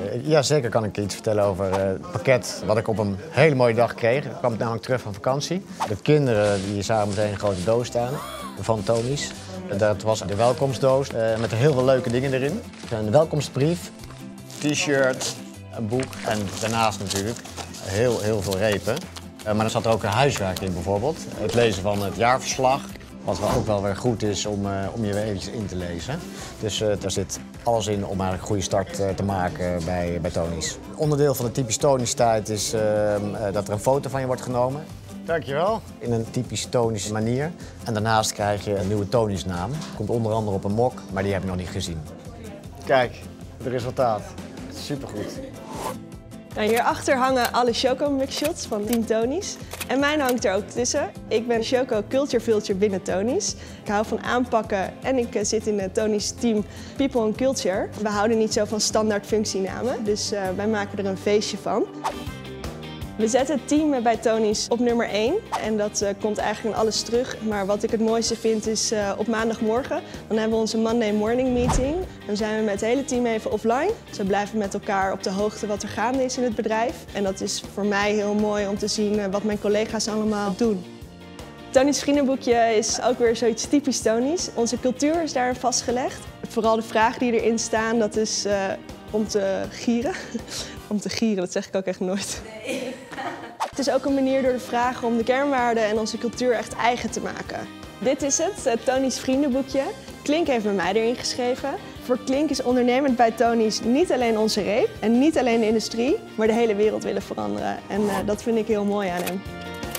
Ja, zeker kan ik iets vertellen over het pakket wat ik op een hele mooie dag kreeg. Ik kwam namelijk terug van vakantie. De kinderen die zagen meteen een grote doos staan van Tony's. Dat was de welkomstdoos met heel veel leuke dingen erin. Een welkomstbrief, t-shirt, een boek en daarnaast natuurlijk heel veel repen. Maar er zat er ook een huiswerk in bijvoorbeeld. Het lezen van het jaarverslag. Wat wel ook wel weer goed is om je weer eventjes in te lezen. Dus daar zit alles in om eigenlijk een goede start te maken bij Tony's. Onderdeel van de typisch Tony's tijd is dat er een foto van je wordt genomen. Dankjewel. In een typisch Tony's manier. En daarnaast krijg je een nieuwe Tony's naam. Komt onder andere op een mok, maar die heb ik nog niet gezien. Kijk, het resultaat. Supergoed. Nou, hierachter hangen alle Choco mugshots van Team Tony's. En mijn hangt er ook tussen. Ik ben Choco Culture Vulture binnen Tony's. Ik hou van aanpakken en ik zit in het Tony's team People and Culture. We houden niet zo van standaard functienamen, dus wij maken er een feestje van. We zetten het team bij Tony's op nummer 1 en dat komt eigenlijk in alles terug. Maar wat ik het mooiste vind is op maandagmorgen, dan hebben we onze Monday morning meeting. Dan zijn we met het hele team even offline. Dus we blijven met elkaar op de hoogte wat er gaande is in het bedrijf. En dat is voor mij heel mooi om te zien wat mijn collega's allemaal doen. Tony's vriendenboekje is ook weer zoiets typisch Tony's. Onze cultuur is daarin vastgelegd. Vooral de vragen die erin staan, dat is om te gieren. Om te gieren, dat zeg ik ook echt nooit. Nee. Het is ook een manier door de vragen om de kernwaarden en onze cultuur echt eigen te maken. Dit is het Tony's vriendenboekje. Klink heeft bij mij erin geschreven. Voor Klink is ondernemend bij Tony's niet alleen onze reep en niet alleen de industrie, maar de hele wereld willen veranderen. En dat vind ik heel mooi aan hem.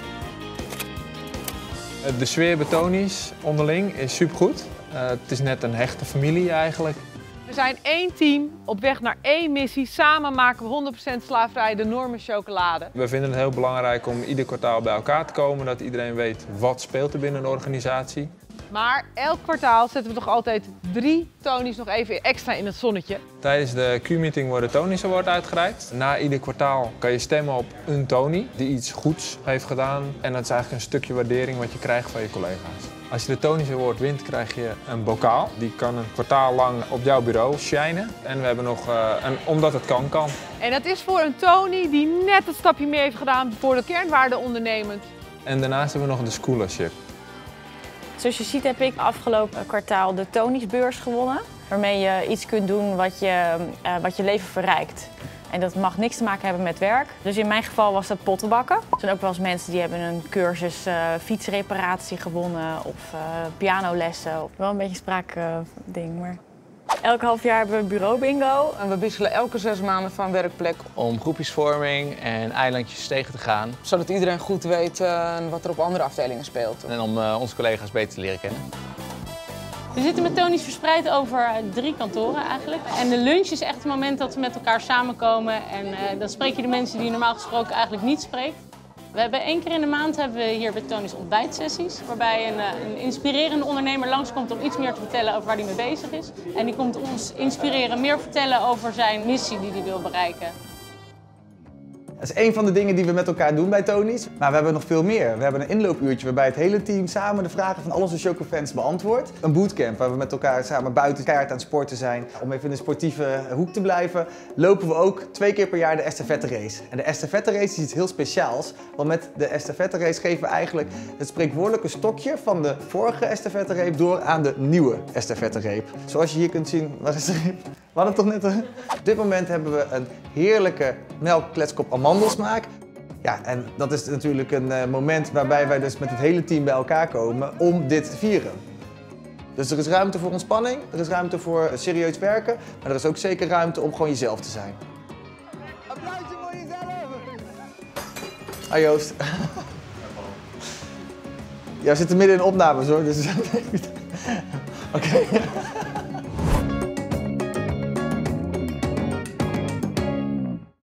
De sfeer bij Tony's onderling is supergoed. Het is net een hechte familie eigenlijk. We zijn één team op weg naar één missie. Samen maken we 100% slaafvrij de normen chocolade. We vinden het heel belangrijk om ieder kwartaal bij elkaar te komen. Dat iedereen weet wat speelt er binnen een organisatie. Maar elk kwartaal zetten we toch altijd 3 Tony's nog even extra in het zonnetje. Tijdens de Q-meeting wordt de Tony's Award uitgereikt. Na ieder kwartaal kan je stemmen op een Tony die iets goeds heeft gedaan. En dat is eigenlijk een stukje waardering wat je krijgt van je collega's. Als je de Tony's Award wint, krijg je een bokaal. Die kan een kwartaal lang op jouw bureau shinen. En we hebben nog een omdat het kan. En dat is voor een Tony die net het stapje meer heeft gedaan voor de kernwaarde ondernemend. En daarnaast hebben we nog de scholarship. Zoals je ziet heb ik afgelopen kwartaal de Tony's beurs gewonnen. Waarmee je iets kunt doen wat je leven verrijkt. En dat mag niks te maken hebben met werk. Dus in mijn geval was dat pottenbakken. Er zijn ook wel eens mensen die hebben een cursus fietsreparatie gewonnen of pianolessen. Wel een beetje een spraakding, maar... Elk half jaar hebben we een bureau bingo. En we wisselen elke 6 maanden van werkplek om groepjesvorming en eilandjes tegen te gaan. Zodat iedereen goed weet wat er op andere afdelingen speelt. En om onze collega's beter te leren kennen. We zitten met Tony's verspreid over 3 kantoren eigenlijk. En de lunch is echt het moment dat we met elkaar samenkomen. En dan spreek je de mensen die je normaal gesproken eigenlijk niet spreekt. We hebben 1 keer in de maand hebben we hier bij Tony's ontbijtsessies. Waarbij een inspirerende ondernemer langskomt om iets meer te vertellen over waar hij mee bezig is. En die komt ons inspireren, meer vertellen over zijn missie die hij wil bereiken. Dat is één van de dingen die we met elkaar doen bij Tony's. Maar we hebben nog veel meer. We hebben een inloopuurtje waarbij het hele team samen de vragen van al onze Choco-fans beantwoordt. Een bootcamp waar we met elkaar samen buiten keihard aan het sporten zijn. Om even in de sportieve hoek te blijven, lopen we ook 2 keer per jaar de estafette race. En de estafette race is iets heel speciaals. Want met de estafette race geven we eigenlijk het spreekwoordelijke stokje van de vorige estafette reep door aan de nieuwe estafette reep. Zoals je hier kunt zien, waar is de reep? We hadden toch net Op dit moment hebben we een heerlijke melkkletskop amandelsmaak. Ja, en dat is natuurlijk een moment waarbij wij dus met het hele team bij elkaar komen om dit te vieren. Dus er is ruimte voor ontspanning, er is ruimte voor serieus werken, maar er is ook zeker ruimte om gewoon jezelf te zijn. Applausje voor jezelf! Ah Joost. Ja, we zitten midden in opnames hoor, dus... Oké.